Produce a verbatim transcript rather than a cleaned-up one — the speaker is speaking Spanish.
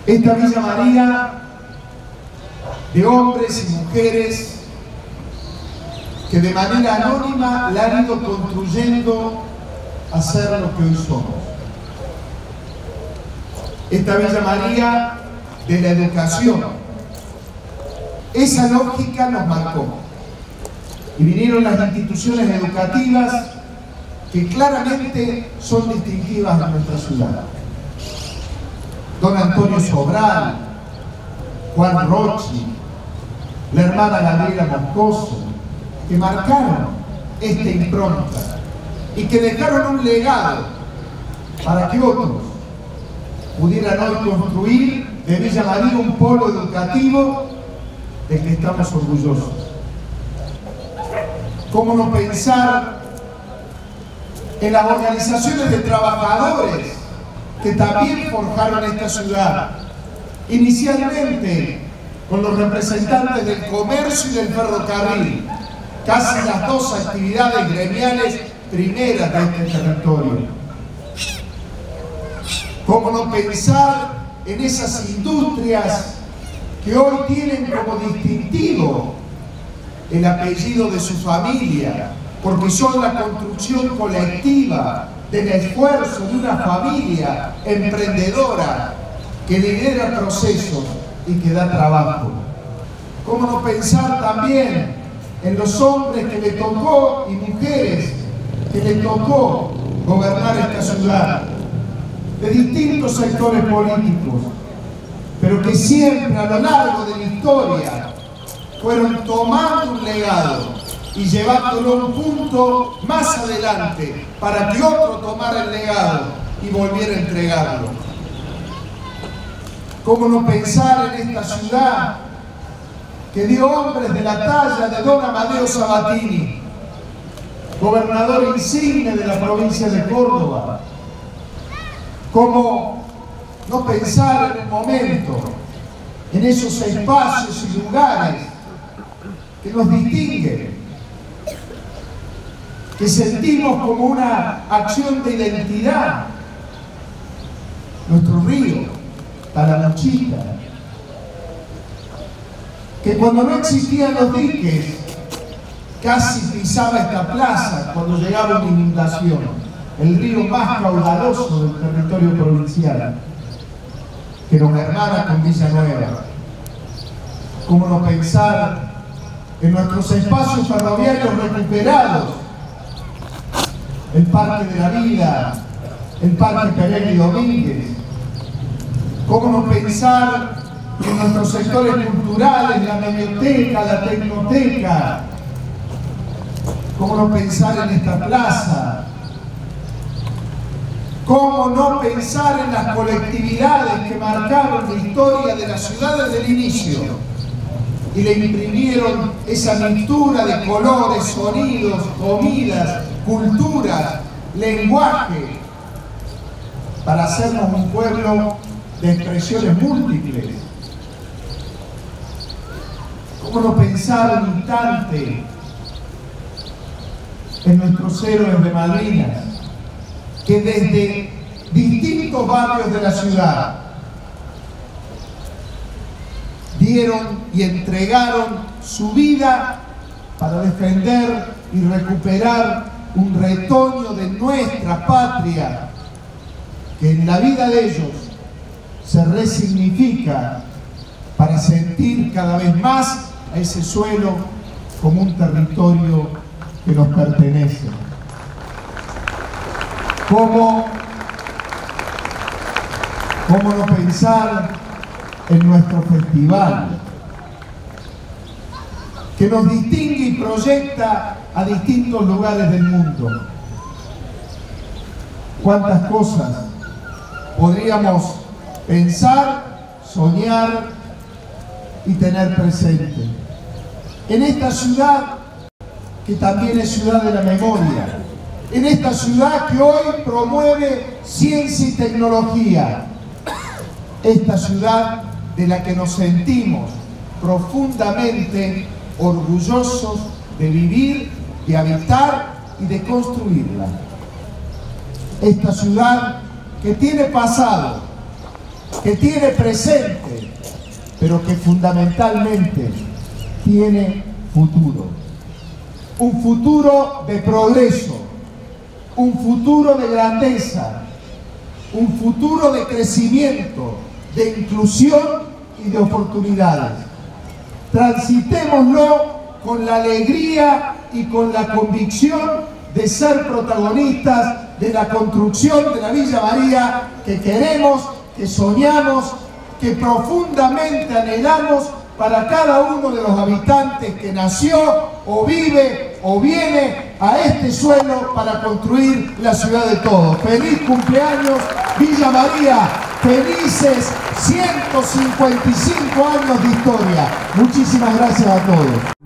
Esta Villa María de hombres y mujeres que de manera anónima la han ido construyendo a ser lo que hoy somos. Esta Villa María de la educación. Esa lógica nos marcó. Y vinieron las instituciones educativas que claramente son distintivas de nuestra ciudad. Don Antonio Sobral, Juan Rochi, la hermana Gabriela Moscoso, que marcaron esta impronta y que dejaron un legado para que otros pudieran hoy construir de Villa María un polo educativo del que estamos orgullosos. ¿Cómo no pensar en las organizaciones de trabajadores que también forjaron esta ciudad? Inicialmente con los representantes del comercio y del ferrocarril, casi las dos actividades gremiales primeras de este territorio. ¿Cómo no pensar en esas industrias que hoy tienen como distintivo el apellido de su familia, porque son la construcción colectiva del esfuerzo de una familia emprendedora que lidera procesos y que da trabajo? ¿Cómo no pensar también en los hombres que le tocó y mujeres que le tocó gobernar esta ciudad, de distintos sectores políticos, pero que siempre a lo largo de la historia fueron tomando un legado y llevándolo a un punto más adelante para que otro tomara el legado y volviera a entregarlo? ¿Cómo no pensar en esta ciudad que dio hombres de la talla de don Amadeo Sabatini, gobernador insigne de la provincia de Córdoba? ¿Cómo no pensar en el momento, en esos espacios y lugares que nos distinguen, que sentimos como una acción de identidad? Nuestro río, Talamuchita, que cuando no existían los diques, casi pisaba esta plaza cuando llegaba una inundación, el río más caudaloso del territorio provincial, que nos hermana con Villanueva. ¿Cómo no pensar en nuestros espacios ferroviarios recuperados? El Parque de la Vida, el Parque Pereira y Domínguez. ¿Cómo no pensar en nuestros sectores culturales, la biblioteca, la tecnoteca? ¿Cómo no pensar en esta plaza? ¿Cómo no pensar en las colectividades que marcaron la historia de la ciudad desde el inicio y le imprimieron esa mixtura de colores, sonidos, comidas, culturas, lenguaje, para hacernos un pueblo de expresiones múltiples? ¿Cómo no pensar un instante en nuestros héroes de Malvinas, que desde distintos barrios de la ciudad dieron y entregaron su vida para defender y recuperar un retoño de nuestra patria, que en la vida de ellos se resignifica para sentir cada vez más a ese suelo como un territorio que nos pertenece? ¿Cómo, cómo no pensar en nuestro festival, que nos distingue y proyecta a distintos lugares del mundo? ¿Cuántas cosas podríamos pensar, soñar y tener presente en esta ciudad que también es ciudad de la memoria, en esta ciudad que hoy promueve ciencia y tecnología, esta ciudad de la que nos sentimos profundamente orgullosos de vivir, de habitar y de construirla? Esta ciudad que tiene pasado, que tiene presente, pero que fundamentalmente tiene futuro. Un futuro de progreso, un futuro de grandeza, un futuro de crecimiento, de inclusión y de oportunidades. Transitémoslo con la alegría y con la convicción de ser protagonistas de la construcción de la Villa María que queremos, que soñamos, que profundamente anhelamos para cada uno de los habitantes que nació o vive o viene a este suelo para construir la ciudad de todos. ¡Feliz cumpleaños, Villa María! ¡Felices ciento cincuenta y cinco años de historia! Muchísimas gracias a todos.